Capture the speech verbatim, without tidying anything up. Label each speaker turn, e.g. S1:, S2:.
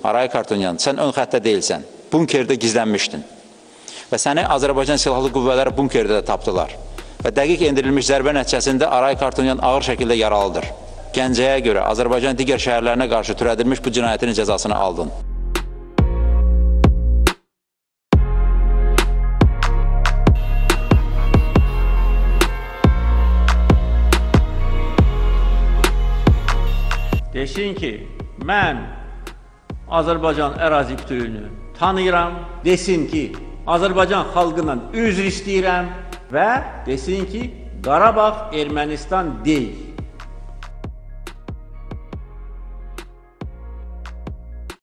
S1: Aray Kartunyan, sən ön xəttə deyilsən, bunkerdə gizlənmişdin və səni Azərbaycan Silahlı Qüvvələri bunkerdə də tapdılar və dəqiq endirilmiş zərbə nəticəsində Aray Kartunyan ağır şəkildə yaralıdır. Gəncəyə görə Azərbaycan digər şəhərlərinə qarşı törədilmiş bu cinayətin cəzasını aldın.
S2: Desin ki, mən Azərbaycan ərazi bütövlüyünü tanıyıram, desin ki, Azərbaycan xalqından üzr istəyirəm və desin ki, Qarabağ Ermənistan deyil.